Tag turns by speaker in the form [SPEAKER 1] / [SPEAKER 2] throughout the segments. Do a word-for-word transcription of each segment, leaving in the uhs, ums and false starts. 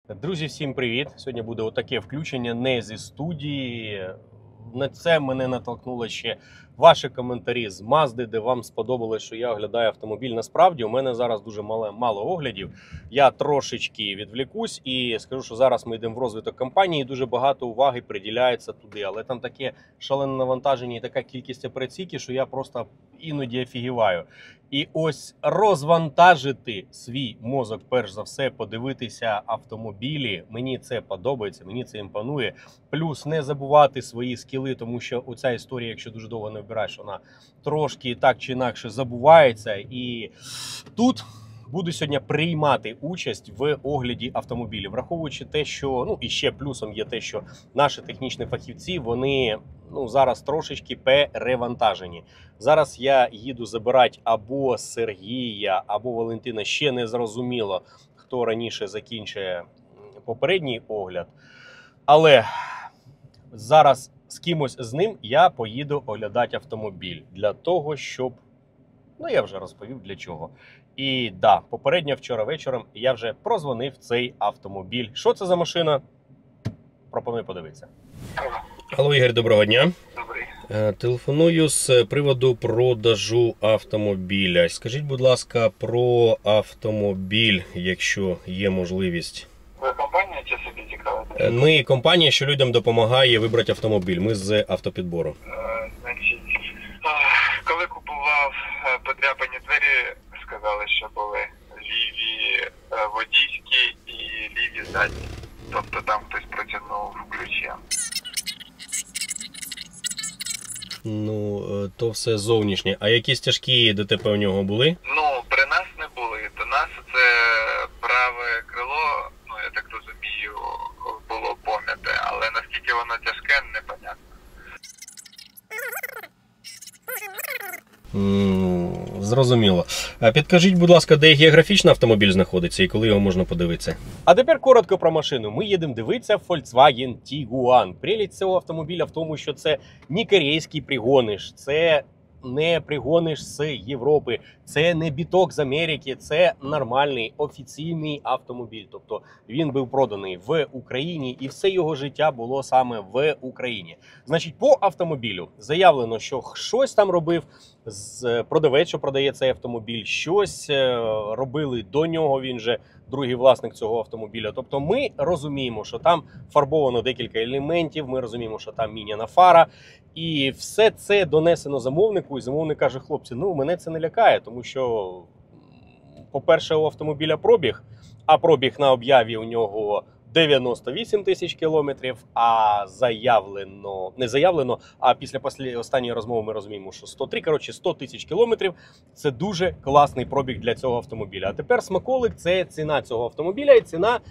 [SPEAKER 1] Друзі, всім привіт! Сьогодні буде отаке включення не зі студії. На це мене натолкнуло ще ваші коментарі з Мазди, де вам сподобалось, що я оглядаю автомобіль. Насправді, у мене зараз дуже мало, мало оглядів. Я трошечки відвлікусь і скажу, що зараз ми йдемо в розвиток компанії, і дуже багато уваги приділяється туди. Але там таке шалене навантаження і така кількість операційки, що я просто іноді офігіваю. І ось розвантажити свій мозок, перш за все, подивитися автомобілі. Мені це подобається, мені це імпонує. Плюс не забувати свої скіли, тому що оця історія, якщо дуже довго не вбираєш, вона трошки так чи інакше забувається. І тут буду сьогодні приймати участь в огляді автомобілів, враховуючи те, що, ну і ще плюсом є те, що наші технічні фахівці, вони ну, зараз трошечки перевантажені. Зараз я їду забирати або Сергія, або Валентина, ще не зрозуміло, хто раніше закінчує попередній огляд. Але зараз з кимось з ним я поїду оглядати автомобіль для того, щоб, ну я вже розповів для чого. І да, попередньо вчора вечором я вже прозвонив цей автомобіль. Що це за машина? Пропоную подивитися. Алло, Ігор, доброго дня.
[SPEAKER 2] Добрий.
[SPEAKER 1] Телефоную з приводу продажу автомобіля. Скажіть, будь ласка, про автомобіль, якщо є можливість.
[SPEAKER 2] Ви компанія чи собі цікавите?
[SPEAKER 1] Ми компанія, що людям допомагає вибрати автомобіль. Ми з автопідбору.
[SPEAKER 2] Е, значить, коли купував подряпані двері, сказали, що були ліві водійські і ліві задні. Тобто там хтось протягнув ключі.
[SPEAKER 1] Ну, то все зовнішнє. А якісь тяжкі ДТП у нього були?
[SPEAKER 2] Ну, при нас не були. До нас це праве крило, ну, я так розумію, було пом'яте. Але наскільки воно тяжке, непонятно.
[SPEAKER 1] Mm, зрозуміло. А підкажіть, будь ласка, де географічно автомобіль знаходиться і коли його можна подивитися? А тепер коротко про машину. Ми їдемо дивитися Volkswagen Tiguan. Прелість цього автомобіля в тому, що це не корейський пригониш, це не пригониш з Європи, це не біток з Америки, це нормальний офіційний автомобіль. Тобто він був проданий в Україні і все його життя було саме в Україні. Значить, по автомобілю заявлено, що щось там робив з продавець, що продає цей автомобіль, щось робили до нього, він же другий власник цього автомобіля. Тобто ми розуміємо, що там фарбовано декілька елементів, ми розуміємо, що там міняна фара. І все це донесено замовнику, і замовник каже: хлопці, ну мене це не лякає, тому що, по-перше, у автомобіля пробіг, а пробіг на об'яві у нього дев'яносто вісім тисяч кілометрів, а заявлено, не заявлено, а після останньої розмови ми розуміємо, що сто три, коротше, сто тисяч кілометрів – це дуже класний пробіг для цього автомобіля. А тепер смаколик – це ціна цього автомобіля, і ціна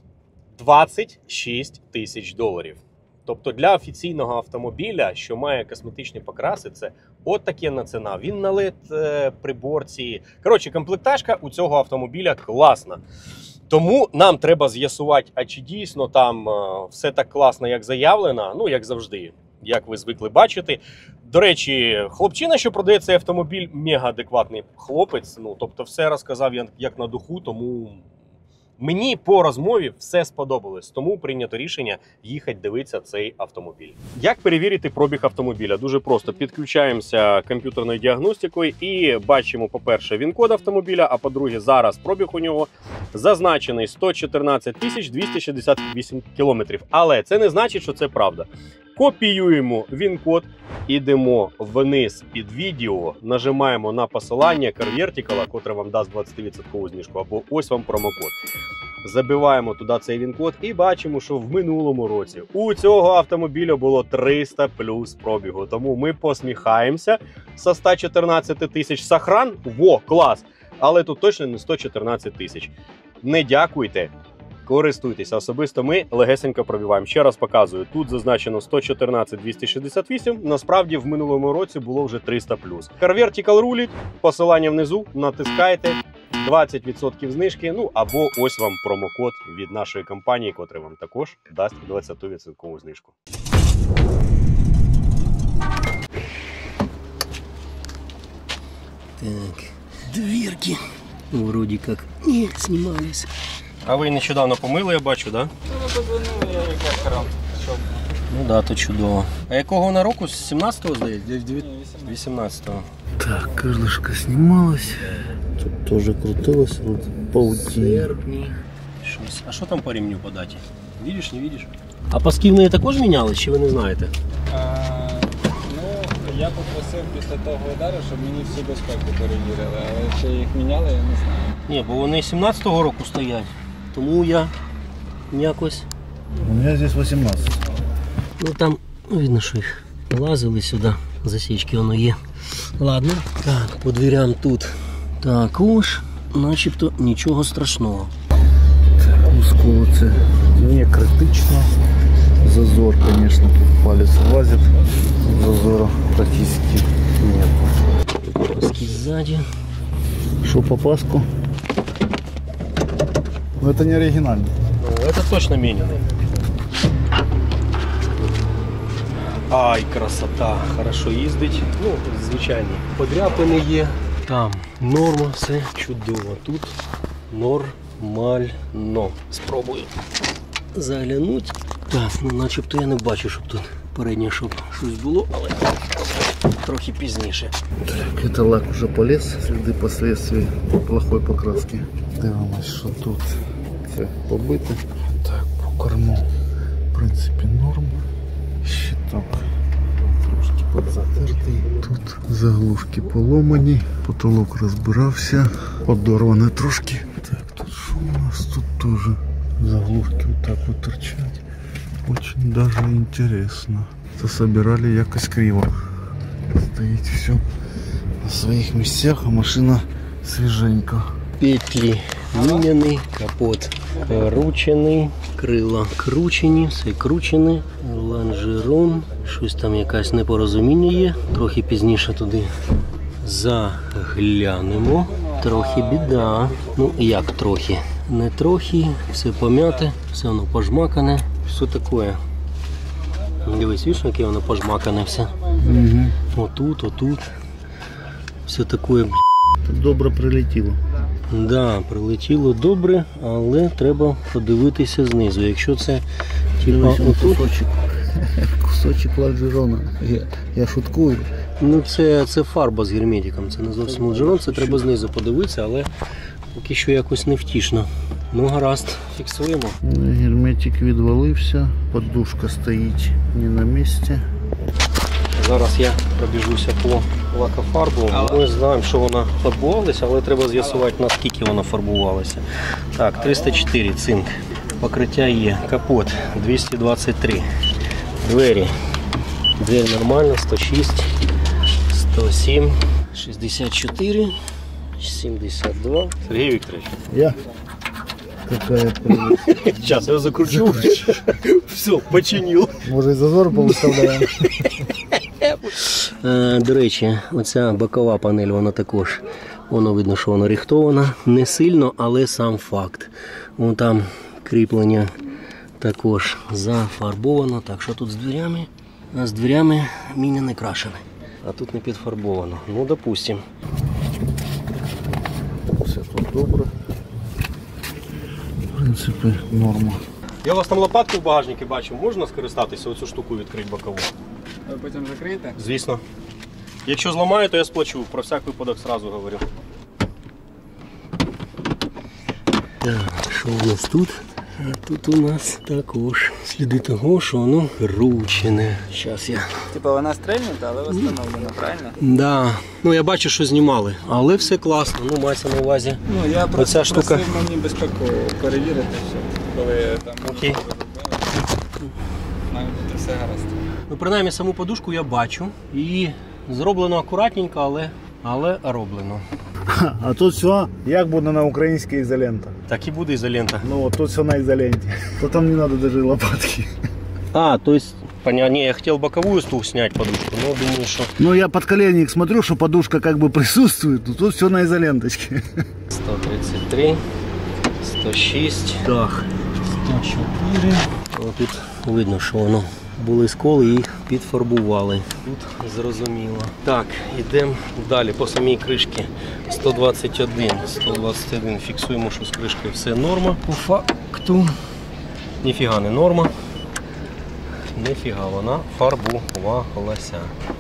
[SPEAKER 1] двадцять шість тисяч доларів. Тобто для офіційного автомобіля, що має косметичні покраси, це от таке ціна. Він на ел і ді-приборці. Коротше, комплектажка у цього автомобіля класна. Тому нам треба з'ясувати, а чи дійсно там все так класно, як заявлено, ну, як завжди, як ви звикли бачити. До речі, хлопчина, що продає цей автомобіль, мега адекватний хлопець. Ну, тобто все розказав як на духу, тому мені по розмові все сподобалось, тому прийнято рішення їхати дивитися цей автомобіль. Як перевірити пробіг автомобіля? Дуже просто. Підключаємося комп'ютерною діагностикою і бачимо, по-перше, він-код автомобіля, а по-друге, зараз пробіг у нього зазначений сто чотирнадцять тисяч двісті шістдесят вісім кілометрів. Але це не значить, що це правда. Копіюємо він-код, ідемо вниз під відео, нажимаємо на посилання CarVertical, котре вам дасть двадцять відсотків знижку, або ось вам промокод. Забиваємо туди цей він-код і бачимо, що в минулому році у цього автомобіля було триста плюс пробігу. Тому ми посміхаємося со ста чотирнадцяти тисяч. Сохран? Во, клас! Але тут точно не сто чотирнадцять тисяч. Не дякуйте. Користуйтеся. Особисто ми легесенько пробиваємо. Ще раз показую. Тут зазначено сто чотирнадцять двісті шістдесят вісім. Насправді в минулому році було вже триста плюс. CarVertical рулить. Посилання внизу. Натискайте. двадцять відсотків знижки. Ну або ось вам промокод від нашої компанії, котрий вам також дасть двадцять відсотків знижку.
[SPEAKER 3] Так, дверки вроде как не снимались.
[SPEAKER 1] А ви нещодавно помили, я бачу, так? Да?
[SPEAKER 2] Ну, подзвонили, я якраз рам.
[SPEAKER 1] Ну да, то чудово. А якого вона року? З сімнадцятого, здається? вісімнадцятого.
[SPEAKER 3] Так, крылышко снималось. Тут тоже крутилось. Вот паутина.
[SPEAKER 1] Щось. А що там по ремню по даті? Видиш, не видиш? А паски в неї також міняли, чи ви не знаєте?
[SPEAKER 4] А, ну, я попросив після того удару, щоб мені всю безпеку перевірили, але чи їх міняли, я не знаю.
[SPEAKER 1] Ні, бо вони сімнадцятого року стоять. Тому я якось...
[SPEAKER 3] У меня здесь восемнадцать.
[SPEAKER 1] Ну там видно, що їх лазили сюди. Засічки воно є. Ладно. Так, по дверям тут також, начебто нічого страшного.
[SPEAKER 3] Узкого це не критично. Зазор, конечно, тут палец влазит. Зазора практически нет.
[SPEAKER 1] Паски сзади.
[SPEAKER 3] Что по паску? Но это не оригинально.
[SPEAKER 1] Ну, это точно меняный. Ай, красота, хорошо їздить. Ну, звичайно, подряпини є. Там норма, все чудово. Тут нормально. Спробую заглянути. Так, ну начебто я не бачу, щоб тут переднє, щоб щось було, але трохи пізніше.
[SPEAKER 3] Так, это лак уже полез, следы последствий плохой покраски. Дивимось, що тут це побите. Так, по корму, в принципі, норм. Щиток трошки подзатертий. Тут заглушки поломані, потолок розбирався, подорване трошки. Так, тут що у нас? Тут теж заглушки вот так вот торчать. Очень даже интересно. Це собирали якось криво. Стоїть все на своїх місцях, а машина свіженька.
[SPEAKER 1] Петлі міняні, капот кручений, крила кручені, все кручене, лонжерон, щось там якесь непорозуміння є, трохи пізніше туди заглянемо. Трохи біда, ну як трохи, не трохи, все пом'яте, все воно пожмакане, все таке. Дивись, видиш, яке воно пожмакане все.
[SPEAKER 3] Угу.
[SPEAKER 1] Отут, отут, все таке.
[SPEAKER 3] Добре прилетіло.
[SPEAKER 1] Да, прилетіло добре, але треба подивитися знизу. Якщо це типа отут,
[SPEAKER 3] кусочок, кусочок лонжерона. Я, я шуткую.
[SPEAKER 1] ну це, це фарба з герметиком, це не зовсім лонжерон, це треба знизу подивитися, але поки що якось невтішно. Ну гаразд, фіксуємо.
[SPEAKER 3] Герметик відвалився, подушка стоїть не на місці.
[SPEAKER 1] Зараз я пробіжуся по лакофарбу. Ми знаємо, що вона фарбувалася, але треба з'ясувати, наскільки вона фарбувалася. Так, триста чотири цинк. Покриття є. Капот двісті двадцять три. Двері. Двері нормально, сто шість, сто сім, шістдесят чотири, сімдесят два. Сергій Вікторович.
[SPEAKER 3] Я? Какая прелесть.
[SPEAKER 1] Сейчас я закручу. Все, починил.
[SPEAKER 3] Може і зазор повиставляємо.
[SPEAKER 1] До речі, оця бокова панель, вона також, воно видно, що вона рихтована. Не сильно, але сам факт. Вон там кріплення також зафарбовано. Так, що тут з дверями? А з дверями міня не крашене. А тут не підфарбовано. Ну, допустим.
[SPEAKER 3] Все тут добре. В принципі, норма.
[SPEAKER 1] Я у вас там лопатку в багажнику бачу. Можна скористатися, оцю штуку відкрити бокову?
[SPEAKER 4] Ви потім закриєте?
[SPEAKER 1] Звісно. Якщо зламаю, то я сплачу. Про всяк випадок сразу говорю. Так, що у нас тут? А тут у нас також сліди того, що воно кручене. Зараз я...
[SPEAKER 4] Типа вона стрельнута, але встановлена, правильно?
[SPEAKER 1] Да. Ну я бачу, що знімали. Але все класно. Ну, мається на увазі.
[SPEAKER 4] Ну, я просто
[SPEAKER 1] Оця штука.
[SPEAKER 4] просив мені безпеку перевірити, щоб коли там...
[SPEAKER 1] Окей.
[SPEAKER 4] Має бути все гаразд.
[SPEAKER 1] Ну, принаймні, саму подушку я бачу. І зроблено акуратненько, але, але роблено.
[SPEAKER 3] А тут все, як буде на українській ізолента.
[SPEAKER 1] Так і буде ізолента.
[SPEAKER 3] Ну от тут все на ізоленті. То там не треба навіть лопатки.
[SPEAKER 1] А, то есть, понятно, не, я хотел боковую стул снять подушку, но думаю, что...
[SPEAKER 3] Ну я под коленник смотрю, что подушка как бы присутствует, но тут все на изоленточке.
[SPEAKER 1] сто тридцать три, сто шесть, так, сто чотири. Вот тут видно, що воно були сколи і підфарбували. Тут зрозуміло. Так, йдемо далі по самій кришці. сто двадцять один. сто двадцять один. Фіксуємо, що з кришкою все норма. По факту ніфіга не норма. Ніфіга, вона фарбувалася.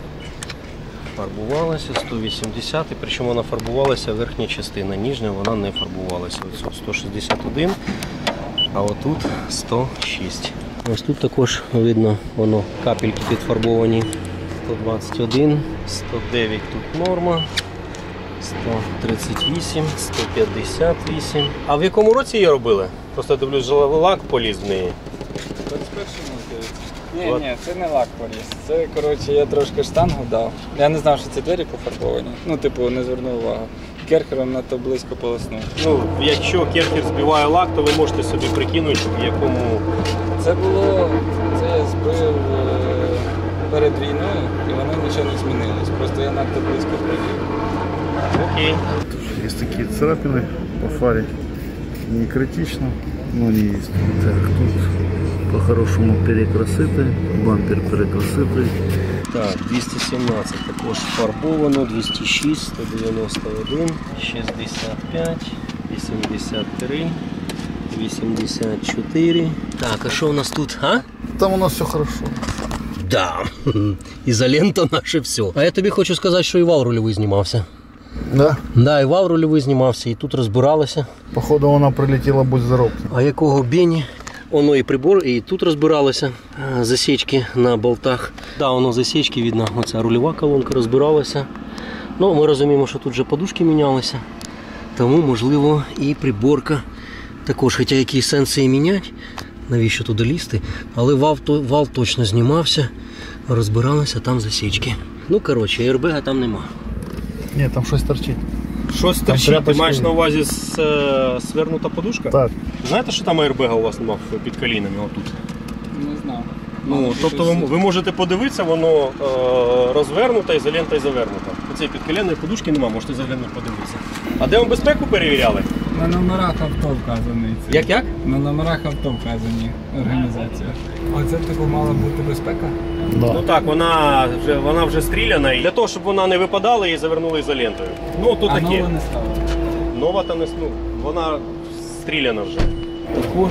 [SPEAKER 1] Фарбувалася сто вісімдесят, і причому вона фарбувалася верхня частина, ніжня вона не фарбувалася. Ось сто шістдесят один, а отут сто шість. Ось тут також видно, воно капельки підфарбовані. сто двадцять один, сто дев'ять тут норма, сто тридцять вісім, сто п'ятдесят вісім. А в якому році її робили? Просто дивлюсь, лак поліз в неї.
[SPEAKER 4] двадцять першому, здається. Ні, ні, це не лак поліз. Це, коротше, я трошки штангу дав. Я не знав, що ці двері пофарбовані. Ну, типу, не звернув увагу. Керхером надто близько полоснув.
[SPEAKER 1] Ну, якщо керхер збиває лак, то ви можете собі прикинути, в якому...
[SPEAKER 4] Це було, це я збив е, перед війною, і воно нічого не змінилось. Просто я надто близько провів.
[SPEAKER 1] Окей.
[SPEAKER 3] Есть такие царапины по фаре. Не критично, но они есть. Так, тут по-хорошему перекрасити, бампер перекрасити.
[SPEAKER 1] Так, двісті сімнадцять також фарбовано, двісті шість, сто дев'яносто один, шістдесят п'ять, вісімдесят три, вісімдесят чотири. Так, а що у нас тут, а?
[SPEAKER 3] Там у нас все хорошо.
[SPEAKER 1] Да, ізолента наше все. А я тобі хочу сказати, що і вал рульовий знімався.
[SPEAKER 3] Да?
[SPEAKER 1] Да, і вал рульовий знімався, і тут розбиралися.
[SPEAKER 3] Походу вона прилетіла, будь здоров.
[SPEAKER 1] А якого бені? Воно і прибор, і тут розбиралися засічки на болтах. Да, воно засічки, видно, оця рульова колонка розбиралася. Ну, ми розуміємо, що тут вже подушки мінялися. Тому, можливо, і приборка також. Хоча який сенс її міняти, навіщо туди лізти. Але вал, вал точно знімався, розбиралися там засічки. Ну, коротше, аербега там нема.
[SPEAKER 3] Ні, там щось торчить.
[SPEAKER 1] Щось торчить? Ти маєш на увазі з, е, свернута подушка?
[SPEAKER 3] Так.
[SPEAKER 1] Знаєте, що там аербега у вас нема під колінами отут?
[SPEAKER 4] Не знав.
[SPEAKER 1] Ну, тобто ви, ви можете подивитися, воно е, розвернута, ізолента і завернута. Оцеї підколінної подушки нема, можете заглянути подивитися. А де вам безпеку перевіряли?
[SPEAKER 4] На номерах авто вказаний. це.
[SPEAKER 1] Як як?
[SPEAKER 4] На номерах авто вказані організація. Оце типу мала бути безпека?
[SPEAKER 3] Да.
[SPEAKER 1] Ну так, вона вже, вона вже стріляна. І для того, щоб вона не випадала, її завернули ізолентою. Ну, то
[SPEAKER 4] А
[SPEAKER 1] таке.
[SPEAKER 4] нова не стала.
[SPEAKER 1] Нова та не ну, вона стріляна вже.
[SPEAKER 4] Також.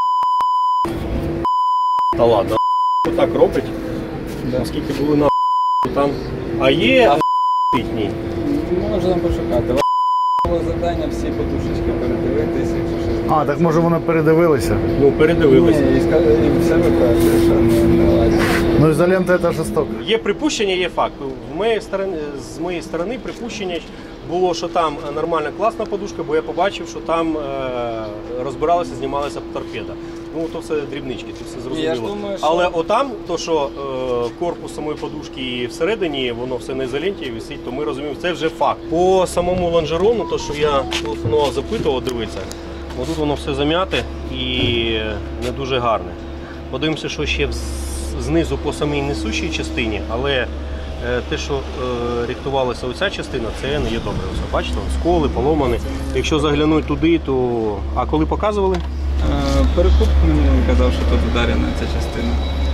[SPEAKER 1] Та ладно, так робить.
[SPEAKER 4] Да.
[SPEAKER 1] Оскільки були на там. А є ні.
[SPEAKER 4] Можна пошукати. Було завдання всі подушечки передивитися, якщо щось.
[SPEAKER 3] А, так може вона передивилася?
[SPEAKER 1] Ну, передивилися.
[SPEAKER 4] Ні, і сказали, і все викажуть, що не, не ладно.
[SPEAKER 3] Ну ізолента це жорстоко.
[SPEAKER 1] Є припущення, є факт. В моєї сторони, з моєї сторони припущення було, що там нормальна класна подушка, бо я побачив, що там е, розбиралися, знімалася торпеда. Ну, то все дрібнички, це все зрозуміло.
[SPEAKER 4] Я ж думаю, що...
[SPEAKER 1] Але отам, то що е, корпус самої подушки і всередині, воно все на ізоленті висить, то ми розуміємо, це вже факт. По самому лонжерону, то що я телефонував, запитував, дивиться, отут воно все зам'яте і не дуже гарне. Подивимося, що ще знизу по самій несущій частині, але е, те, що е, рихтувалася оця частина, це не є добре. Ось, бачите, сколи, поломані. Якщо заглянути туди, то... А коли показували?
[SPEAKER 4] Е, Перекуп мені казав, що тут ударена ця частина.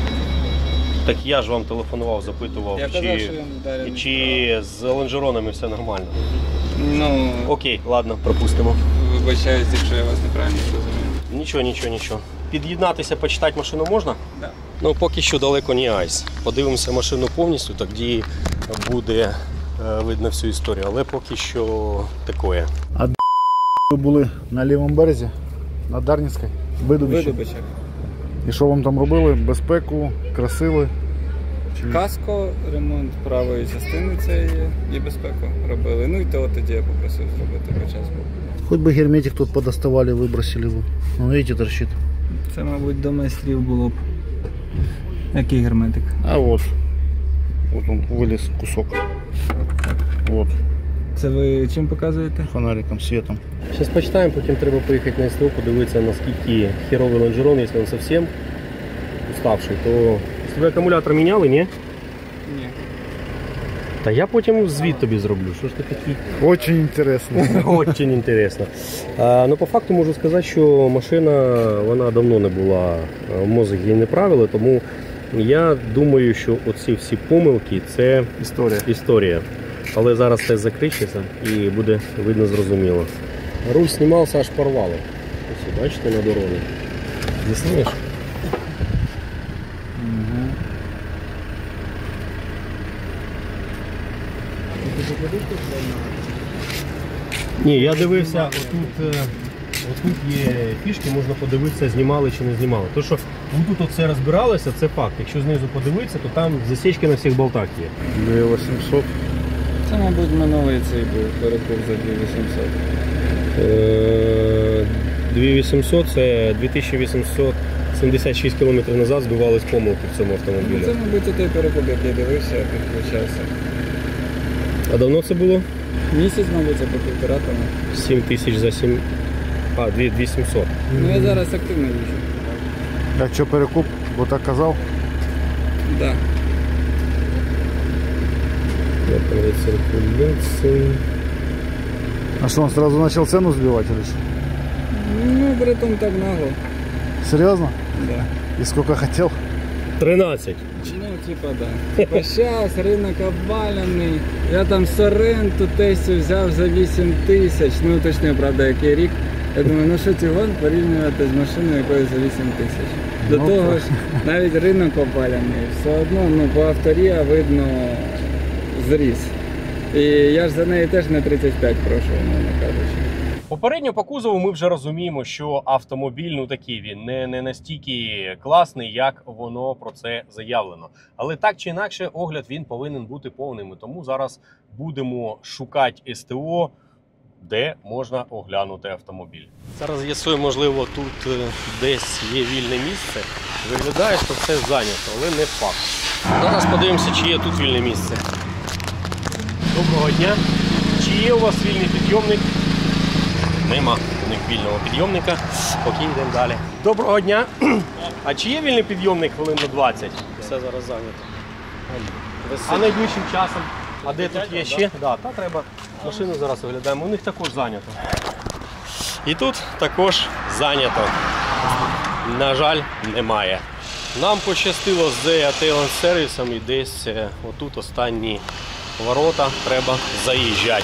[SPEAKER 1] Так я ж вам телефонував, запитував,
[SPEAKER 4] Я
[SPEAKER 1] чи,
[SPEAKER 4] казав, що він вдарений.
[SPEAKER 1] чи з лонжеронами все нормально.
[SPEAKER 4] Ну,
[SPEAKER 1] Окей, ладно, пропустимо.
[SPEAKER 4] вибачаюсь, якщо я вас неправильно зрозумів.
[SPEAKER 1] Нічого, нічого, нічого. Під'єднатися, почитати машину можна?
[SPEAKER 4] Да.
[SPEAKER 1] Ну, поки що далеко не айс. Подивимося машину повністю, тоді буде е, видно всю історію. Але поки що таке.
[SPEAKER 3] Ви були на лівому березі, на Дарницькій, Видубичі.
[SPEAKER 4] Видобичок.
[SPEAKER 3] І що вам там робили? Безпеку, красили? Чи...
[SPEAKER 4] Каско, ремонт правої частини цієї і безпеку робили. Ну і то тоді я попросив зробити по час був.
[SPEAKER 3] Хоть бы герметик тут подоставали, выбросили бы. Ну, видите, торчит.
[SPEAKER 4] Це, мабуть, до майстрів було б. Який герметик?
[SPEAKER 3] А вот. Вот он вылез кусок. Вот.
[SPEAKER 4] Це ви чим показуєте?
[SPEAKER 3] Фонариком, светом.
[SPEAKER 1] Зараз почитаємо, потім треба поїхати на СТО, подивитися, наскільки херовий лонжерон, якщо він зовсім уставший, то... З тебе акумулятор міняли, ні?
[SPEAKER 4] Ні.
[SPEAKER 1] Та я потім звіт тобі зроблю. Що ж ти такий?
[SPEAKER 3] Очень интересно.
[SPEAKER 1] Очень інтересно. А, ну, по факту можу сказати, що машина вона давно не була, мозок її не правили, тому Я думаю, що оці всі помилки – це
[SPEAKER 3] Історія.
[SPEAKER 1] історія. Але зараз це закричиться і буде видно зрозуміло. Руль знімався, аж порвало. Ось, бачите, на дорозі. Зіснуєш?
[SPEAKER 3] Угу.
[SPEAKER 1] Ні, я дивився, отут, е, отут є фішки, можна подивитися, знімали чи не знімали. То, що тут от все розбиралося, це факт. Якщо знизу подивитися, то там засічки на всіх болтах є.
[SPEAKER 3] дві тисячі вісімсот.
[SPEAKER 4] Це, мабуть, минулий цей був перекуп за дві тисячі вісімсот.
[SPEAKER 1] Е, дві тисячі вісімсот – це дві тисячі вісімсот сімдесят шість кілометрів назад збивались помилки в цьому
[SPEAKER 4] Ну,
[SPEAKER 1] автомобілі.
[SPEAKER 4] це, мабуть, той перекуп, який дивився, підключався.
[SPEAKER 1] А давно це було?
[SPEAKER 4] Місяць, мабуть, це по півтора тому.
[SPEAKER 1] сім тисяч за сім... А, дві тисячі сімсот.
[SPEAKER 4] Ну, я зараз активно їжджу.
[SPEAKER 3] А що перекуп? Бо так казав?
[SPEAKER 4] Да.
[SPEAKER 1] Циркуляція.
[SPEAKER 3] А что, он сразу начал цену сбивать или что?
[SPEAKER 4] Ну, братом так нагло.
[SPEAKER 3] Серьезно?
[SPEAKER 4] Да.
[SPEAKER 3] И сколько хотел?
[SPEAKER 1] тринадцять.
[SPEAKER 4] Ну, типа, да. Типа, щас, ринок обвалений. Я там Соренту Тесю взяв за вісім тисяч. Ну, точно, правда, який рік. Я думаю, ну що тігон порівнювати з машиною якоюсь за вісім тисяч. До
[SPEAKER 3] Ну,
[SPEAKER 4] того ж, навіть ринок обвалений. Все одно, ну, по авторія видно зріс. І я ж за неї теж на тридцять п'ять прошу, умовно кажучи.
[SPEAKER 1] Попередньо по кузову ми вже розуміємо, що автомобіль, ну такий він, не, не настільки класний, як воно про це заявлено. Але так чи інакше, огляд він повинен бути повним. І тому зараз будемо шукати СТО, де можна оглянути автомобіль. Зараз з'ясуємо, можливо, тут десь є вільне місце. Виглядає, що все зайнято, але не факт. Зараз подивимося, чи є тут вільне місце. Доброго дня! Чи є у вас вільний підйомник? Нема у них вільного підйомника. Окей, йдемо далі. Доброго дня! А чи є вільний підйомник хвилин на двадцять? Все зараз зайнято. А найближчим часом? А де тут є ще? Да, та треба. Машину зараз оглядаємо. У них також зайнято. І тут також зайнято. На жаль, немає. Нам пощастило з Ателон сервісом і десь отут останні ворота треба заїжджати.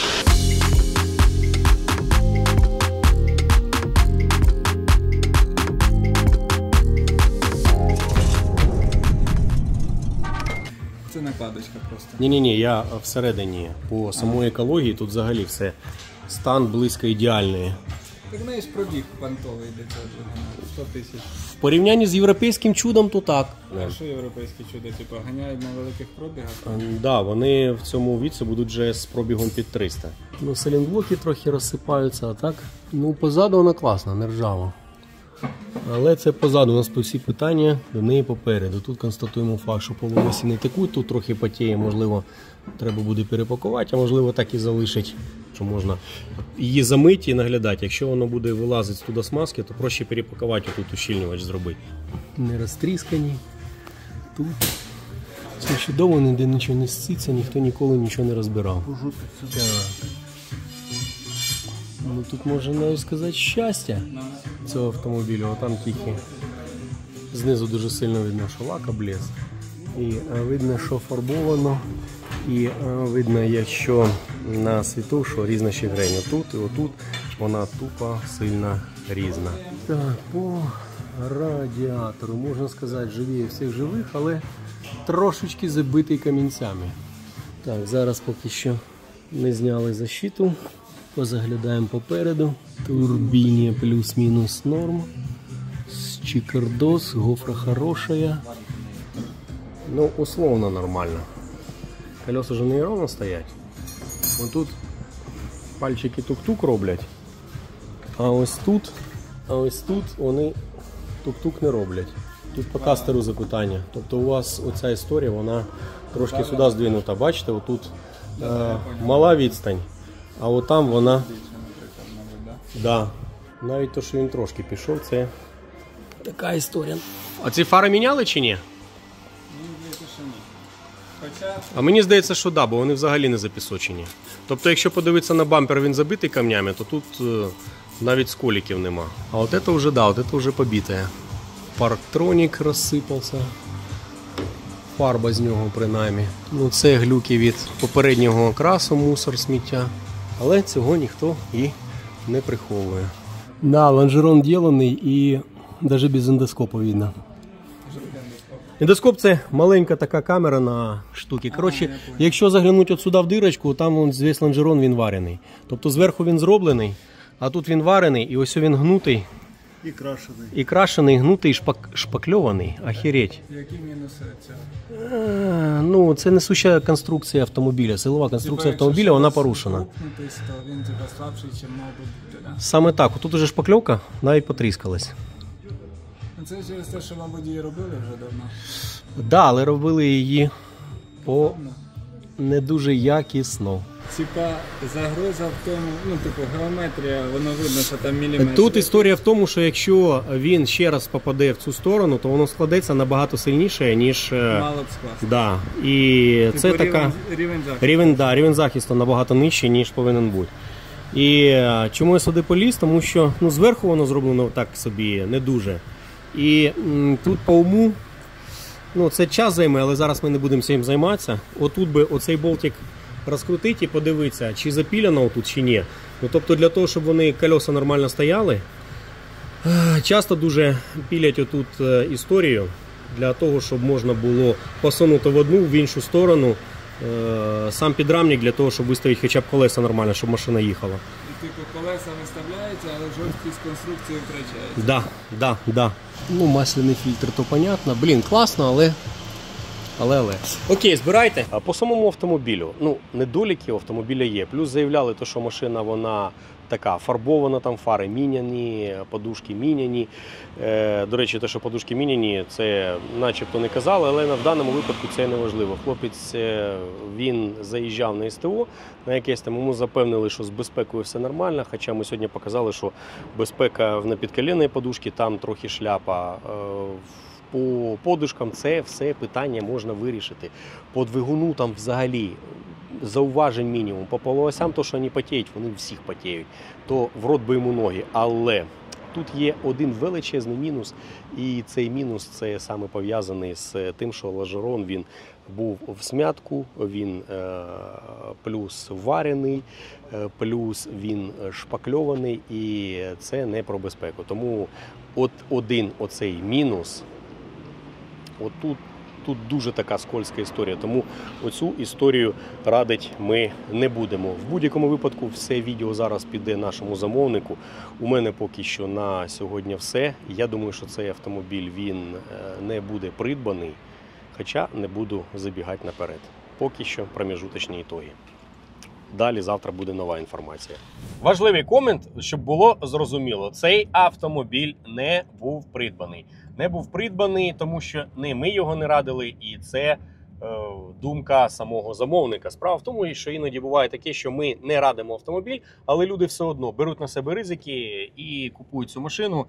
[SPEAKER 4] Це накладочка просто.
[SPEAKER 1] Ні-ні-ні, я всередині. По самої екології тут взагалі все. Стан близько ідеальний.
[SPEAKER 4] Так знаєш, пробіг понтовий до цього двигуна. сто тисяч.
[SPEAKER 1] В порівнянні з європейським чудом, то так.
[SPEAKER 4] А що європейські чудо? Типу, ганяють на великих пробігах?
[SPEAKER 1] Так, да, вони в цьому віці будуть вже з пробігом під триста. Ну, селінблоки трохи розсипаються, а так? Ну, позаду вона класна, не ржава. Але це позаду, у нас по всі питання до неї попереду. Тут констатуємо факт, що полуосі не текуть, тут трохи потіє, можливо, треба буде перепакувати, а можливо так і залишить, що можна її замити і наглядати. Якщо воно буде вилазити туди смазки, то проще перепакувати, тут ущільнювач зробити. Не розтріскані. Тут все чудово, ніде нічого не сситься, ніхто ніколи нічого не розбирав. Так. Ну, тут можна навіть сказати щастя цього автомобіля, отам тільки знизу дуже сильно видно, що лак облез. І а, видно, що фарбовано, і а, видно, якщо на світу, що різна щегрень. Отут і отут вона тупо сильно різна. Так, по радіатору, можна сказати, живіє всіх живих, але трошечки забитий камінцями. Так, зараз поки що не зняли защиту. Позаглядаємо попереду. Турбіні плюс-мінус норм. Чикардос, гофра хорошая. Ну, условно нормально. Колеса вже не ровно стоять. Ось тут пальчики тук-тук роблять. А ось тут, а ось тут вони тук-тук не роблять. Тут по кастеру запитання. Тобто у вас оця історія, вона трошки сюди здвинута. Бачите, отут е, мала відстань. А от там вона, да, навіть то, що він трошки пішов, це така історія. А ці фари міняли чи ні?
[SPEAKER 4] Мені здається, що ні. Хоча...
[SPEAKER 1] А мені здається, що да, бо вони взагалі не запісочені. Тобто, якщо подивитися на бампер, він забитий камнями, то тут е, навіть сколіків нема. А от це вже, да, от це вже побите. Парктронік розсипався. фарба з нього принаймні. Ну це глюки від попереднього окрасу, мусор, сміття. Але цього ніхто і не приховує. Да, лонжерон ділений і навіть без ендоскопу видно. Ендоскоп – це маленька така камера на штуки. Коротше, якщо заглянути от сюди в дирочку, там вон, весь лонжерон він варений. Тобто зверху він зроблений, а тут він варений, і ось він гнутий.
[SPEAKER 3] І крашений.
[SPEAKER 1] І крашений, гнутий, шпак... шпакльований. Ахереть.
[SPEAKER 4] Які мінуси цього?
[SPEAKER 1] А, ну, це несуща конструкція автомобіля. Силова конструкція автомобіля, вона порушена.
[SPEAKER 4] Купнутись, то він типа слабший, ніж мав би бути, да?
[SPEAKER 1] Саме так. Тут уже шпакльовка навіть потріскалась.
[SPEAKER 4] Це через те, що, мабуть, її робили вже давно.
[SPEAKER 1] Да, але робили її по не дуже якісно.
[SPEAKER 4] Типа загроза в тому, ну типу геометрія, воно видно, що там міліметри.
[SPEAKER 1] Тут історія в тому, що якщо він ще раз попаде в цю сторону, то воно складеться набагато сильніше, ніж...
[SPEAKER 4] Мало б скласти.
[SPEAKER 1] Да. І
[SPEAKER 4] Типу,
[SPEAKER 1] це
[SPEAKER 4] рівень,
[SPEAKER 1] така...
[SPEAKER 4] рівень захисту.
[SPEAKER 1] Рівень, да, рівень захисту набагато нижчий, ніж повинен бути. І е, чому я сюди поліз? Тому що ну, зверху воно зроблено так собі, не дуже. І м, тут по уму, ну це час займе, але зараз ми не будемо цим займатися. Отут би оцей болтик розкрутити і подивитися, чи запіляно тут, чи ні. Ну, тобто для того, щоб вони колеса нормально стояли, часто дуже пілять отут історію, для того, щоб можна було посунути в одну, в іншу сторону сам підрамник, для того, щоб виставити хоча б колеса нормально, щоб машина їхала.
[SPEAKER 4] І типу колеса виставляються, але жорсткість конструкції втрачається.
[SPEAKER 1] Да, да, да. Ну, масляний фільтр, то понятно. Блін, класно, але... Але, але. Окей, збирайте. А по самому автомобілю, ну, недоліки автомобіля є. Плюс заявляли, то, що машина, вона така фарбована, там фари міняні, подушки міняні. Е, до речі, те, що подушки міняні, це начебто не казали, але в даному випадку це не важливо. Хлопець, він заїжджав на ес те о, на якесь там, йому запевнили, що з безпекою все нормально, хоча ми сьогодні показали, що безпека в напідколінній подушці, там трохи шляпа. Е, По подушкам це все питання можна вирішити. По двигуну там взагалі зауважень мінімум. По полуосям, то, що вони потіють, вони всіх потіють. То в рот би йому ноги. Але тут є один величезний мінус. І цей мінус це саме пов'язаний з тим, що лонжерон він був в смятку, він е, плюс варений, е, плюс він шпакльований. І це не про безпеку. Тому от один оцей мінус, От тут, тут дуже така скользька історія, тому оцю історію радити ми не будемо. В будь-якому випадку все відео зараз піде нашому замовнику. У мене поки що на сьогодні все. Я думаю, що цей автомобіль він не буде придбаний, хоча не буду забігати наперед. Поки що проміжуточні ітоги. Далі завтра буде нова інформація. Важливий комент, щоб було зрозуміло. Цей автомобіль не був придбаний. Не був придбаний, тому що не ми його не радили, і це е, думка самого замовника. Справа в тому, що іноді буває таке, що ми не радимо автомобіль, але люди все одно беруть на себе ризики і купують цю машину.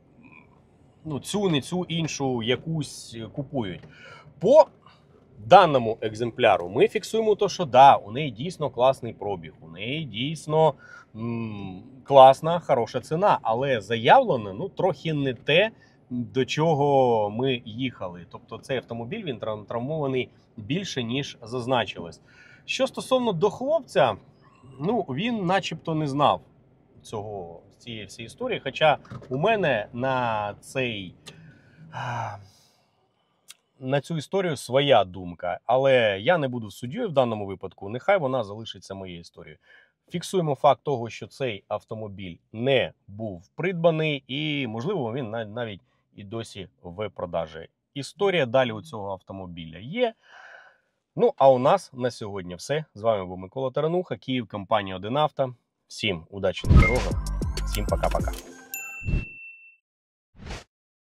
[SPEAKER 1] Ну, цю, не цю, іншу, якусь купують. По даному екземпляру ми фіксуємо те, що да, у неї дійсно класний пробіг, у неї дійсно м- класна, хороша ціна, але заявлено, ну, трохи не те, до чого ми їхали. Тобто цей автомобіль, він травмований більше, ніж зазначилось. Що стосовно до хлопця, ну, він начебто не знав цього, цієї всієї історії, хоча у мене на цей... На цю історію своя думка, але я не буду суддєю в даному випадку, нехай вона залишиться моєю історією. Фіксуємо факт того, що цей автомобіль не був придбаний і, можливо, він навіть і досі в продажі. Історія далі у цього автомобіля є. Ну, а у нас на сьогодні все. З вами був Микола Тарануха, Київ, компанія один авто. Всім удачі на дорогах, всім пока-пока.